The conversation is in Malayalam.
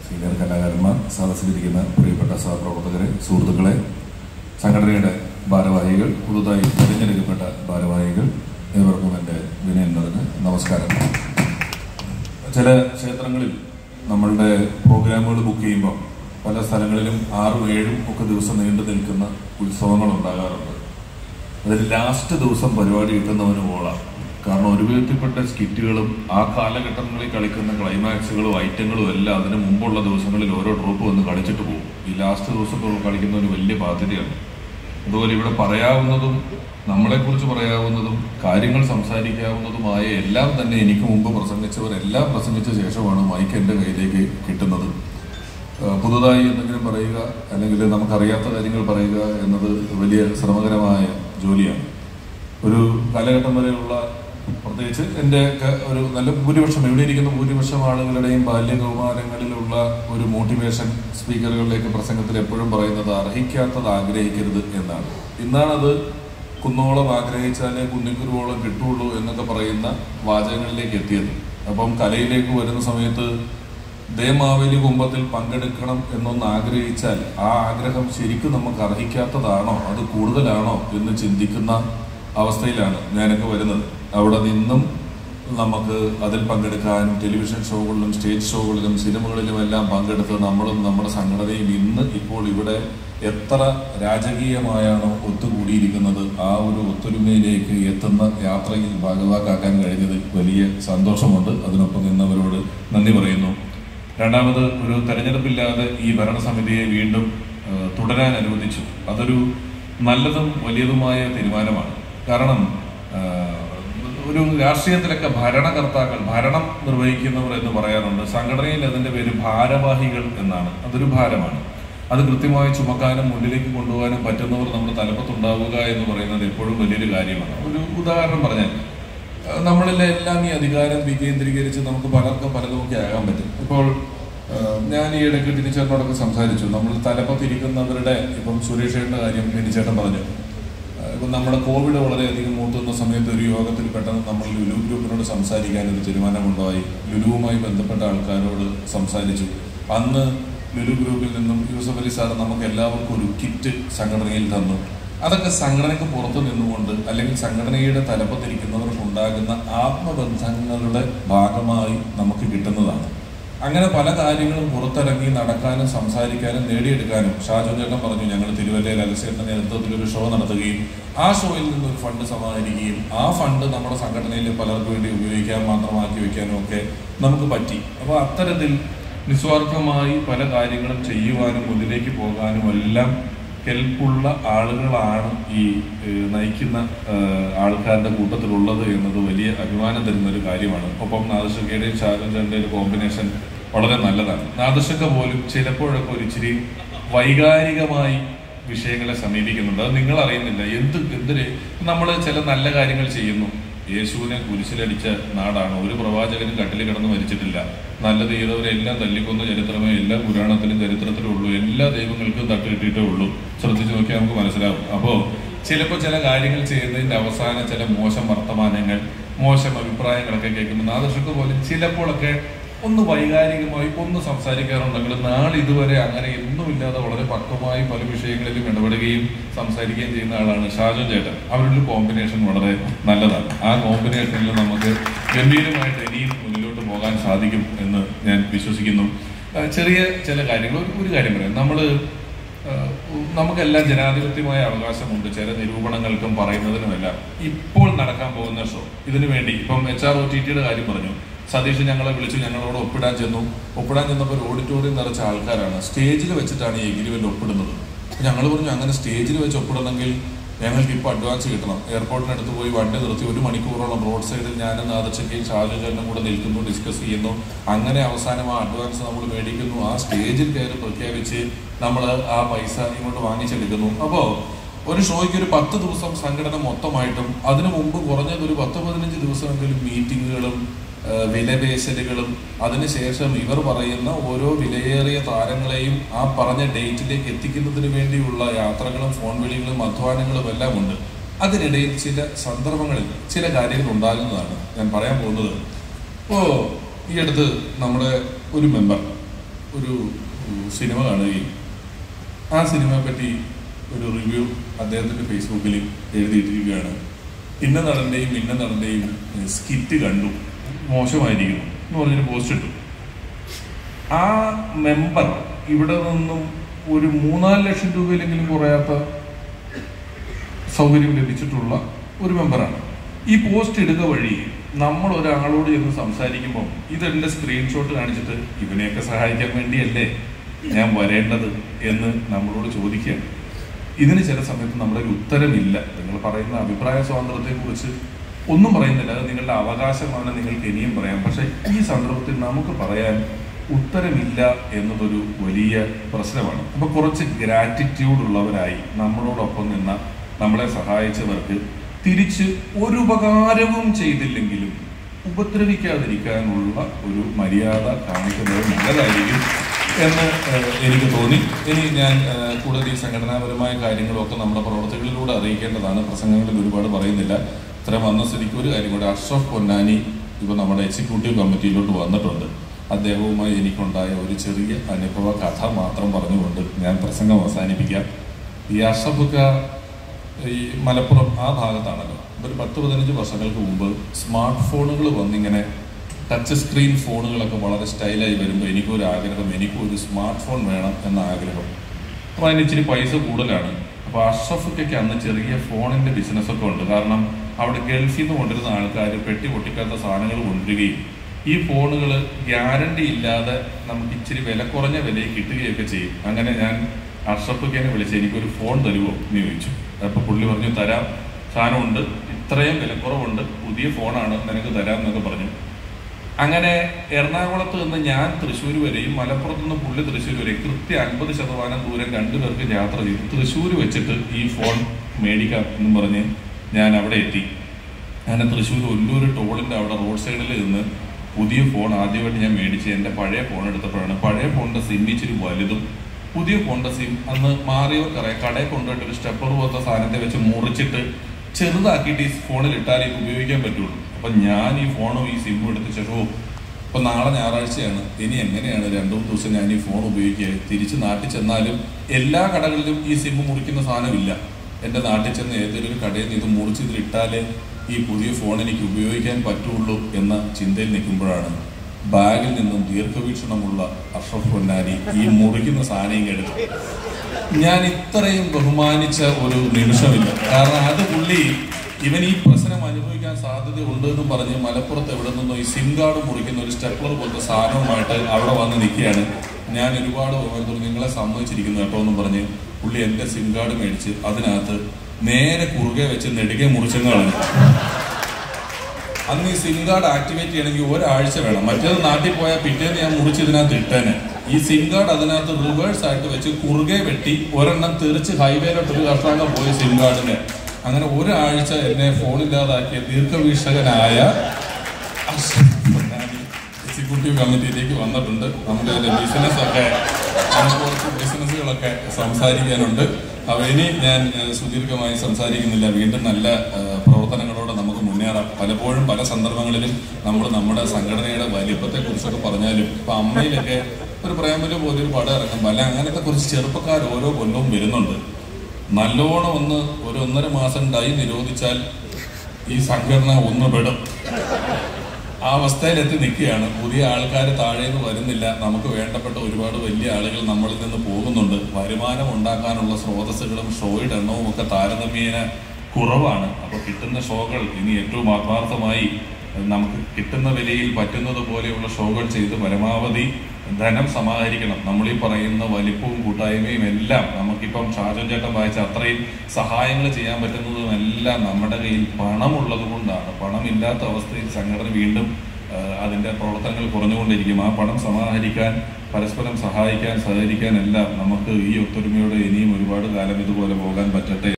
സീനിയർ കലാകാരന്മാർ, സദസ്സിലിരിക്കുന്ന പ്രിയപ്പെട്ട സഹപ്രവർത്തകരെ, സുഹൃത്തുക്കളെ, സംഘടനയുടെ ഭാരവാഹികൾ, പുതുതായി തിരഞ്ഞെടുക്കപ്പെട്ട ഭാരവാഹികൾ, ഏവർക്കും എൻ്റെ വിനയം നിറഞ്ഞ നമസ്കാരം. ചില ക്ഷേത്രങ്ങളിൽ നമ്മളുടെ പ്രോഗ്രാമുകൾ ബുക്ക് ചെയ്യുമ്പോൾ പല സ്ഥലങ്ങളിലും 6-7 ഒക്കെ ദിവസം നീണ്ടു നിൽക്കുന്ന ഉത്സവങ്ങൾ ഉണ്ടാകാറുണ്ട്. അതിൽ ലാസ്റ്റ് ദിവസം പരിപാടി കിട്ടുന്നവന് പോളാം. കാരണം ഒരു വിധത്തിൽപ്പെട്ട സ്കിറ്റുകളും ആ കാലഘട്ടങ്ങളിൽ കളിക്കുന്ന ക്ലൈമാക്സുകളും ഐറ്റങ്ങളും എല്ലാം അതിന് മുമ്പുള്ള ദിവസങ്ങളിൽ ഓരോ ട്രൂപ്പ് വന്ന് കളിച്ചിട്ട് പോകും. ഈ ലാസ്റ്റ് ദിവസം കളിക്കുന്ന ഒരു വലിയ ബാധ്യതയാണ്. അതുപോലെ ഇവിടെ പറയാവുന്നതും നമ്മളെക്കുറിച്ച് പറയാവുന്നതും കാര്യങ്ങൾ സംസാരിക്കാവുന്നതുമായ എല്ലാം തന്നെ എനിക്ക് മുമ്പ് പ്രസംഗിച്ചവരെല്ലാം പ്രസംഗിച്ച ശേഷമാണ് മൈക്ക് എൻ്റെ കയ്യിലേക്ക് കിട്ടുന്നത്. പുതുതായി എന്തെങ്കിലും പറയുക അല്ലെങ്കിൽ നമുക്കറിയാത്ത കാര്യങ്ങൾ പറയുക എന്നത് വലിയ ശ്രമകരമായ ജോലിയാണ്. ഒരു കാലഘട്ടം വരെയുള്ള, പ്രത്യേകിച്ച് എൻ്റെ ഒരു നല്ല ഭൂരിപക്ഷം, ഇവിടെ ഇരിക്കുന്ന ഭൂരിപക്ഷം ആളുകളുടെയും ബാല്യകൗമാരങ്ങളിലുള്ള ഒരു മോട്ടിവേഷൻ സ്പീക്കറുകളിലേക്ക് പ്രസംഗത്തിൽ എപ്പോഴും പറയുന്നത് അർഹിക്കാത്തത് ആഗ്രഹിക്കരുത് എന്നാണ്. ഇന്നാണത് കുന്നോളം ആഗ്രഹിച്ചാലേ കുന്നിക്കുരുവോളം കിട്ടുള്ളൂ എന്നൊക്കെ പറയുന്ന വാചകങ്ങളിലേക്ക് എത്തിയത്. അപ്പം കലയിലേക്ക് വരുന്ന സമയത്ത് ദേമാവേലി കുംഭത്തിൽ പങ്കെടുക്കണം എന്നൊന്ന് ആഗ്രഹിച്ചാൽ ആ ആഗ്രഹം ശരിക്കും നമുക്ക് അർഹിക്കാത്തതാണോ, അത് കൂടുതലാണോ എന്ന് ചിന്തിക്കുന്ന അവസ്ഥയിലാണ് ഞാനൊക്കെ വരുന്നത്. അവിടെ നിന്നും നമുക്ക് അതിൽ പങ്കെടുക്കാനും ടെലിവിഷൻ ഷോകളിലും സ്റ്റേജ് ഷോകളിലും സിനിമകളിലും എല്ലാം പങ്കെടുത്ത് നമ്മളും നമ്മുടെ സംഘടനയും ഇന്ന് ഇപ്പോൾ ഇവിടെ എത്ര രാജകീയമായാണോ ഒത്തുകൂടിയിരിക്കുന്നത് ആ ഒരു ഒത്തൊരുമയിലേക്ക് എത്തുന്ന യാത്രയിൽ ഭാഗവാക്കാക്കാൻ കഴിഞ്ഞതിൽ വലിയ സന്തോഷമുണ്ട്. അതിനൊപ്പം നിന്നവരോട് നന്ദി പറയുന്നു. രണ്ടാമത്, ഒരു തെരഞ്ഞെടുപ്പില്ലാതെ ഈ ഭരണസമിതിയെ വീണ്ടും തുടരാൻ അനുവദിച്ചു. അതൊരു നല്ലതും വലിയതുമായ തീരുമാനമാണ്. കാരണം ഒരു രാഷ്ട്രീയത്തിലൊക്കെ ഭരണകർത്താക്കൾ, ഭരണം നിർവഹിക്കുന്നവർ എന്ന് പറയാറുണ്ട്. സംഘടനയിൽ അതിൻ്റെ പേര് ഭാരവാഹികൾ എന്നാണ്. അതൊരു ഭാരമാണ്. അത് കൃത്യമായി ചുമക്കാനും മുന്നിലേക്ക് കൊണ്ടുപോകാനും പറ്റുന്നവർ നമ്മുടെ തലപ്പത്തുണ്ടാവുക എന്ന് പറയുന്നത് എപ്പോഴും വലിയൊരു കാര്യമാണ്. ഒരു ഉദാഹരണം പറഞ്ഞാൽ, നമ്മളിലെല്ലാം ഈ അധികാരം വികേന്ദ്രീകരിച്ച് നമുക്ക് പലർക്കും പലതുമൊക്കെ ആകാൻ പറ്റും. ഇപ്പോൾ ഞാൻ ഈ ഇടയ്ക്ക് ടിനിച്ചേട്ടനോടൊക്കെ സംസാരിച്ചു. നമ്മൾ തലപ്പത്തിരിക്കുന്നവരുടെ, ഇപ്പം സുരേഷേട്ടൻ്റെ കാര്യം ടിനിച്ചേട്ടൻ പറഞ്ഞു. ഇപ്പം നമ്മുടെ കോവിഡ് വളരെയധികം മൂത്തുന്ന സമയത്ത് ഒരു യോഗത്തിൽ പെട്ടെന്ന് നമ്മൾ ലുലു ഗ്രൂപ്പിനോട് സംസാരിക്കാനൊരു തീരുമാനമുണ്ടായി. ലുലുവുമായി ബന്ധപ്പെട്ട ആൾക്കാരോട് സംസാരിച്ചു. അന്ന് ലുലു ഗ്രൂപ്പിൽ നിന്നും യൂസഫ് അലി സാർ നമുക്ക് എല്ലാവർക്കും ഒരു കിറ്റ് സംഘടനയിൽ തന്നു. അതൊക്കെ സംഘടനയ്ക്ക് പുറത്തു നിന്നുകൊണ്ട് അല്ലെങ്കിൽ സംഘടനയുടെ തലപ്പത്തിരിക്കുന്നവർക്കുണ്ടാകുന്ന ആത്മബന്ധങ്ങളുടെ ഭാഗമായി നമുക്ക് കിട്ടുന്നതാണ്. അങ്ങനെ പല കാര്യങ്ങളും പുറത്തിറങ്ങി നടക്കാനും സംസാരിക്കാനും നേടിയെടുക്കാനും ഷാജു ചേട്ടൻ പറഞ്ഞു, ഞങ്ങൾ തിരുവല്ലയിൽ അലക്സേട്ടൻ്റെ നേതൃത്വത്തിൽ ഒരു ഷോ നടത്തുകയും ആ ഷോയിൽ നിന്നൊരു ഫണ്ട് സമാഹരിക്കുകയും ആ ഫണ്ട് നമ്മുടെ സംഘടനയിൽ പലർക്കും വേണ്ടി ഉപയോഗിക്കാൻ മാത്രമാക്കി വയ്ക്കാനും ഒക്കെ നമുക്ക് പറ്റി. അപ്പോൾ അത്തരത്തിൽ നിസ്വാർത്ഥമായി പല കാര്യങ്ങളും ചെയ്യുവാനും മുന്നിലേക്ക് പോകാനും എല്ലാം കെൽപ്പുള്ള ആളുകളാണ് ഈ നയിക്കുന്ന ആൾക്കാരുടെ കൂട്ടത്തിലുള്ളത് എന്നത് വലിയ അഭിമാനം തരുന്നൊരു കാര്യമാണ്. ഒപ്പം നാദർശക്കയുടെയും ഷാജുചേട്ടൻ്റെ ഒരു കോമ്പിനേഷൻ വളരെ നല്ലതാണ്. നാദർശക്ക പോലും ചിലപ്പോഴൊക്കെ ഒരു ഇച്ചിരി വൈകാരികമായി വിഷയങ്ങളെ സമീപിക്കുന്നുണ്ട്. അത് നിങ്ങൾ അറിയുന്നില്ല. എന്തിന് നമ്മൾ ചില നല്ല കാര്യങ്ങൾ ചെയ്യുന്നു. യേശുവിനെ കുരിശിലടിച്ച നാടാണ്. ഒരു പ്രവാചകനും കട്ടിൽ കിടന്ന് മരിച്ചിട്ടില്ല. നല്ലത് ചെയ്തവരെല്ലാം തല്ലിക്കൊന്ന ചരിത്രമേ എല്ലാ പുരാണത്തിലും ചരിത്രത്തിലും ഉള്ളൂ. എല്ലാ ദൈവങ്ങൾക്കും തട്ട് കിട്ടിയിട്ടേ ഉള്ളൂ. ശ്രദ്ധിച്ചു നോക്കിയാൽ നമുക്ക് മനസ്സിലാവും. അപ്പോൾ ചിലപ്പോൾ ചില കാര്യങ്ങൾ ചെയ്യുന്നതിൻ്റെ അവസാനം ചില മോശം വർത്തമാനങ്ങൾ, മോശം അഭിപ്രായങ്ങളൊക്കെ കേൾക്കുമ്പോൾ നാദർശക്ക് പോലും ചിലപ്പോഴൊക്കെ ഒന്ന് വൈകാരികമായി ഒന്ന് സംസാരിക്കാറുണ്ടെങ്കിൽ നാളെ ഇതുവരെ അങ്ങനെ ഒന്നുമില്ലാതെ വളരെ പക്വമായി പല വിഷയങ്ങളിലും ഇടപെടുകയും സംസാരിക്കുകയും ചെയ്യുന്ന ആളാണ് ഷാജു ചേട്ടൻ. അവരുടെ കോമ്പിനേഷൻ വളരെ നല്ലതാണ്. ആ കോമ്പിനേഷനിൽ നമുക്ക് ഗംഭീരമായിട്ട് ഇനിയും മുന്നിലോട്ട് പോകാൻ സാധിക്കും എന്ന് ഞാൻ വിശ്വസിക്കുന്നു. ചെറിയ ചില കാര്യങ്ങൾ, ഒരു കാര്യം പറയാം. നമുക്കെല്ലാം ജനാധിപത്യമായ അവകാശമുണ്ട് ചില നിരൂപണങ്ങൾക്കും പറയുന്നതിനുമെല്ലാം. ഇപ്പോൾ നടക്കാൻ പോകുന്ന ഷോ ഇതിനു വേണ്ടി ഇപ്പം HROTTയുടെ കാര്യം പറഞ്ഞു. സതീഷ് ഞങ്ങളെ വിളിച്ചു, ഞങ്ങളോട് ഒപ്പിടാൻ ചെന്നപ്പോൾ ഒരു ഓഡിറ്റോറിയം നിറച്ച ആൾക്കാരാണ്. സ്റ്റേജിൽ വെച്ചിട്ടാണ് ഈ എഗ്രിമെന്റ് ഒപ്പിടുന്നത്. ഞങ്ങൾ പറഞ്ഞു, അങ്ങനെ സ്റ്റേജിൽ വെച്ച് ഒപ്പിടണമെങ്കിൽ ഞങ്ങൾക്ക് ഇപ്പോൾ അഡ്വാൻസ് കിട്ടണം. എയർപോർട്ടിനടുത്ത് പോയി വണ്ടി നിർത്തി 1 മണിക്കൂറോളം റോഡ് സൈഡിൽ ഞാനും നാദർശക്കയും ഷാജു ചേട്ടനും കൂടെ നിൽക്കുന്നു, ഡിസ്കസ് ചെയ്യുന്നു. അങ്ങനെ അവസാനം ആ അഡ്വാൻസ് നമ്മൾ മേടിക്കുന്നു. ആ സ്റ്റേജിൽ കയറി പ്രഖ്യാപിച്ച് നമ്മൾ ആ പൈസ ഇങ്ങോട്ട് വാങ്ങിച്ചെടുക്കുന്നു. അപ്പോൾ ഒരു ഷോയ്ക്ക് ഒരു 10 ദിവസം സംഘടന മൊത്തമായിട്ടും അതിനു മുമ്പ് കുറഞ്ഞത് ഒരു 10-15 ദിവസമെങ്കിലും മീറ്റിങ്ങുകളും വിലപേശലുകളും അതിനുശേഷം ഇവർ പറയുന്ന ഓരോ വിലയേറിയ താരങ്ങളെയും ആ പറഞ്ഞ ഡേറ്റിലേക്ക് എത്തിക്കുന്നതിന് വേണ്ടിയുള്ള യാത്രകളും ഫോൺ വിളികളും അധ്വാനങ്ങളും എല്ലാം ഉണ്ട്. അതിനിടയിൽ ചില സന്ദർഭങ്ങളിൽ ചില കാര്യങ്ങൾ ഉണ്ടാകുന്നതാണ് ഞാൻ പറയാൻ പോകുന്നത്. ഈ അടുത്ത് നമ്മുടെ ഒരു മെമ്പർ ഒരു സിനിമ കാണുകയും ആ സിനിമയെ പറ്റി ഒരു റിവ്യൂ അദ്ദേഹത്തിൻ്റെ ഫേസ്ബുക്കിൽ എഴുതിയിട്ടിരിക്കുകയാണ്. ഇന്ന നടൻ്റെയും സ്കിറ്റ് കണ്ടു, മോശമായിരിക്കുന്നു എന്ന് പറഞ്ഞൊരു പോസ്റ്റ് ഇട്ടു. ആ മെമ്പർ ഇവിടെ നിന്നും ഒരു 3-4 ലക്ഷം രൂപയിലെങ്കിലും കുറയാത്ത സൗകര്യം ലഭിച്ചിട്ടുള്ള ഒരു മെമ്പറാണ്. ഈ പോസ്റ്റ് ഇടുക വഴി നമ്മൾ ഒരാളോട് ചെന്ന് സംസാരിക്കുമ്പോൾ ഇതെൻ്റെ സ്ക്രീൻഷോട്ട് കാണിച്ചിട്ട് ഇവനെയൊക്കെ സഹായിക്കാൻ വേണ്ടിയല്ലേ ഞാൻ വരേണ്ടത് എന്ന് നമ്മളോട് ചോദിക്കുകയാണ്. ഇതിന് ചില സമയത്ത് നമ്മുടെ ഒരു ഉത്തരമില്ല. നിങ്ങൾ പറയുന്ന അഭിപ്രായ സ്വാതന്ത്ര്യത്തെക്കുറിച്ച് ഒന്നും പറയുന്നില്ല, അത് നിങ്ങളുടെ അവകാശമാണ്, നിങ്ങൾക്ക് ഇനിയും പറയാം. പക്ഷെ ഈ സന്ദർഭത്തിൽ നമുക്ക് പറയാൻ ഉത്തരമില്ല എന്നതൊരു വലിയ പ്രശ്നമാണ്. അപ്പോൾ കുറച്ച് ഗ്രാറ്റിറ്റ്യൂഡ് ഉള്ളവരായി നമ്മളോടൊപ്പം നിന്ന നമ്മളെ സഹായിച്ചവർക്ക് തിരിച്ച് ഒരു ഉപകാരവും ചെയ്തില്ലെങ്കിലും ഉപദ്രവിക്കാതിരിക്കാനുള്ള ഒരു മര്യാദ കാണിക്കുന്നത് നല്ലതായിരിക്കും എന്ന് എനിക്ക് തോന്നി. ഇനി ഞാൻ കൂടുതൽ ഈ സംഘടനാപരമായ കാര്യങ്ങളൊക്കെ നമ്മുടെ പ്രവർത്തകരിലൂടെ അറിയിക്കേണ്ടതാണ്. പ്രസംഗങ്ങളിൽ ഒരുപാട് പറയുന്നില്ല. ഇത്ര വന്ന സ്ഥിതിക്ക് ഒരു കാര്യം കൂടെ, അഷ്റഫ് പൊന്നാനി ഇപ്പോൾ നമ്മുടെ എക്സിക്യൂട്ടീവ് കമ്മിറ്റിയിലോട്ട് വന്നിട്ടുണ്ട്. അദ്ദേഹവുമായി എനിക്കുണ്ടായ ഒരു ചെറിയ അനുഭവ കഥ മാത്രം പറഞ്ഞുകൊണ്ട് ഞാൻ പ്രസംഗം അവസാനിപ്പിക്കാം. ഈ അഷ്റഫൊക്കെ ഈ മലപ്പുറം ആ ഭാഗത്താണല്ലോ. ഒരു 10-15 വർഷങ്ങൾക്ക് മുമ്പ് സ്മാർട്ട് ഫോണുകൾ വന്നിങ്ങനെ ടച്ച് സ്ക്രീൻ ഫോണുകളൊക്കെ വളരെ സ്റ്റൈലായി വരുമ്പോൾ എനിക്കൊരു ആഗ്രഹം, എനിക്കൊരു സ്മാർട്ട് ഫോൺ വേണം എന്ന ആഗ്രഹം. അപ്പോൾ അതിന് ഇച്ചിരി പൈസ കൂടുതലാണ്. അപ്പോൾ അഷ്റഫൊക്കെ അന്ന് ചെറിയ ഫോണിൻ്റെ ബിസിനസ്സൊക്കെ ഉണ്ട്. കാരണം അവിടെ ഗൾഫിൽ നിന്ന് കൊണ്ടിരുന്ന ആൾക്കാർ പെട്ടി പൊട്ടിക്കാത്ത സാധനങ്ങൾ കൊണ്ടുവരികയും ഈ ഫോണുകൾ ഗ്യാരണ്ടി ഇല്ലാതെ നമുക്ക് ഇച്ചിരി വില കുറഞ്ഞ വിലയിൽ കിട്ടുകയൊക്കെ ചെയ്യും. അങ്ങനെ ഞാൻ അഷ്റഫൊക്കെ വിളിച്ച് എനിക്കൊരു ഫോൺ തരുമോ എന്ന് ചോദിച്ചു. അപ്പോൾ പുള്ളി പറഞ്ഞു, തരാം, സാധനമുണ്ട്, ഇത്രയും വിലക്കുറവുണ്ട്, പുതിയ ഫോണാണ്, നിനക്ക് തരാം എന്നൊക്കെ പറഞ്ഞു. അങ്ങനെ എറണാകുളത്ത് നിന്ന് ഞാൻ തൃശ്ശൂർ വരെയും മലപ്പുറത്ത് നിന്ന് പുള്ളി തൃശ്ശൂർ വരെയും കൃത്യം 50% ദൂരം 2 പേർക്ക് യാത്ര ചെയ്തു. തൃശ്ശൂർ വെച്ചിട്ട് ഈ ഫോൺ മേടിക്കാം എന്നും പറഞ്ഞ് ഞാൻ അവിടെ എത്തി. അങ്ങനെ തൃശ്ശൂർ ഒല്ലൂർ ടോളിൻ്റെ അവിടെ റോഡ് സൈഡിൽ നിന്ന് പുതിയ ഫോൺ ആദ്യമായിട്ട് ഞാൻ മേടിച്ച് എൻ്റെ പഴയ ഫോൺ എടുത്തപ്പോഴാണ്. പഴയ ഫോണിൻ്റെ സിം ഇച്ചിരി വലുതും പുതിയ ഫോണിൻ്റെ സിം അന്ന് മാറിയവർക്കറിയാം, കടയിൽ കൊണ്ടുപോയിട്ട് ഒരു സ്റ്റെപ്പർ പോലത്തെ സാധനത്തെ വെച്ച് മുറിച്ചിട്ട് ചെറുതാക്കിയിട്ട് ഈ ഫോണിൽ ഇട്ടാലേ ഇത് ഉപയോഗിക്കാൻ പറ്റുള്ളൂ. അപ്പം ഞാൻ ഈ ഫോണും ഈ സിമ്മും എടുത്ത് ചെറുവോ, ഇപ്പം നാളെ ഞായറാഴ്ചയാണ്, ഇനി എങ്ങനെയാണ് 2-3 ദിവസം ഞാൻ ഈ ഫോൺ ഉപയോഗിക്കുക? തിരിച്ച് നാട്ടിൽ ചെന്നാലും എല്ലാ കടകളിലും ഈ സിമ്മ് മുറിക്കുന്ന സാധനമില്ല. എൻ്റെ നാട്ടിൽ ചെന്ന് ഏതെങ്കിലും ഒരു കടയിൽ നിന്ന് ഇത് മുറിച്ചിട്ടിട്ടാലേ ഈ പുതിയ ഫോൺ എനിക്ക് ഉപയോഗിക്കാൻ പറ്റുള്ളൂ എന്ന ചിന്തയിൽ നിൽക്കുമ്പോഴാണ് ബാഗിൽ നിന്നും ദീർഘവീക്ഷണമുള്ള അഷ്റഫ് പൊന്നാനി ഈ മുറിക്കുന്ന സാധനം എടുത്തു. ഞാൻ ഇത്രയും ബഹുമാനിച്ച ഒരു നിമിഷമില്ല. കാരണം അത് പുള്ളി ഇവൻ ഈ പ്രശ്നം അനുഭവിക്കാൻ സാധ്യത ഉണ്ട് എന്നും പറഞ്ഞ് മലപ്പുറത്ത് എവിടെ നിന്നോ ഈ സിം കാർഡ് മുറിക്കുന്ന ഒരു സ്റ്റെപ്ലർ പോലത്തെ സാധനവുമായിട്ട് അവിടെ വന്ന് നിൽക്കുകയാണ്. ഞാൻ ഒരുപാട് നിങ്ങളെ സമ്മതിച്ചിരിക്കുന്നു കേട്ടോ എന്നും പറഞ്ഞ് പുള്ളി എൻ്റെ സിം കാർഡ് മേടിച്ച് അതിനകത്ത് നേരെ കുറുകെ വെച്ച് നെടുകെ മുറിച്ചെന്നാണ്. അന്ന് ഈ സിം കാർഡ് ആക്ടിവേറ്റ് ചെയ്യണമെങ്കിൽ ഒരാഴ്ച വേണം. മറ്റേത് നാട്ടിൽ പോയാൽ പിറ്റേന്ന് ഞാൻ മുറിച്ച് ഇതിനകത്ത് ഇട്ടേനെ. ഈ സിം കാർഡ് അതിനകത്ത് റിവേഴ്സ് ആയിട്ട് വെച്ച് കുറുകെ വെട്ടി ഒരെണ്ണം തെറിച്ച് ഹൈവേയിലോട്ടൊരു കർഷകം പോയി സിം കാർഡിന്. അങ്ങനെ ഒരാഴ്ച എന്നെ ഫോണില്ലാതാക്കിയ ദീർഘവീക്ഷകനായ എക്സിക്യൂട്ടീവ് കമ്മിറ്റിയിലേക്ക് വന്നിട്ടുണ്ട്. നമുക്ക് അതിൻ്റെ ബിസിനസ്സുകളൊക്കെ സംസാരിക്കാനുണ്ട്. അപ്പോൾ ഇനി ഞാൻ സുദീർഘമായി സംസാരിക്കുന്നില്ല. വീണ്ടും നല്ല പ്രവർത്തനങ്ങളോടെ നമുക്ക് മുന്നേറാം. പലപ്പോഴും പല സന്ദർഭങ്ങളിലും നമ്മൾ നമ്മുടെ സംഘടനയുടെ വലിപ്പത്തെക്കുറിച്ചൊക്കെ പറഞ്ഞാലും ഇപ്പം അമ്മയിലൊക്കെ ഒരു പ്രേമല് പോലെ ഒരു പടം ഇറങ്ങും. പല അങ്ങനത്തെ കുറച്ച് ചെറുപ്പക്കാർ ഓരോ കൊല്ലവും വരുന്നുണ്ട്. നല്ലോണം ഒരു 1.5 മാസം ഡൈ നിരോധിച്ചാൽ ഈ സംഘടന ഒന്ന് പെടും. ആ അവസ്ഥയിലെത്തി നിൽക്കുകയാണ്. പുതിയ ആൾക്കാർ താഴേന്ന് വരുന്നില്ല. നമുക്ക് വേണ്ടപ്പെട്ട ഒരുപാട് വലിയ ആളുകൾ നമ്മളിൽ നിന്ന് പോകുന്നുണ്ട്. വരുമാനം ഉണ്ടാക്കാനുള്ള സ്രോതസ്സുകളും ഷോയുടെ എണ്ണവും ഒക്കെ താരതമ്യേന കുറവാണ്. അപ്പോൾ കിട്ടുന്ന ഷോകൾ ഇനി ഏറ്റവും ആത്മാർത്ഥമായി നമുക്ക് കിട്ടുന്ന വിലയിൽ പറ്റുന്നത് പോലെയുള്ള ഷോകൾ ചെയ്ത് പരമാവധി ധനം സമാഹരിക്കണം. നമ്മളീ പറയുന്ന വലിപ്പവും കൂട്ടായ്മയും എല്ലാം നമുക്കിപ്പം ഷാജോൻ ചേട്ടൻ വായിച്ച അത്രയും സഹായങ്ങൾ ചെയ്യാൻ പറ്റുന്നതും എല്ലാം നമ്മുടെ കയ്യിൽ പണമുള്ളത് കൊണ്ടാണ്. പണമില്ലാത്ത അവസ്ഥയിൽ സംഘടന വീണ്ടും അതിൻ്റെ പ്രവർത്തനങ്ങൾ കുറഞ്ഞുകൊണ്ടിരിക്കും. ആ പണം സമാഹരിക്കാൻ, പരസ്പരം സഹായിക്കാൻ, സഹകരിക്കാൻ എല്ലാം നമുക്ക് ഈ ഒത്തൊരുമയോടെ ഇനിയും ഒരുപാട് കാലം ഇതുപോലെ പോകാൻ പറ്റട്ടെ.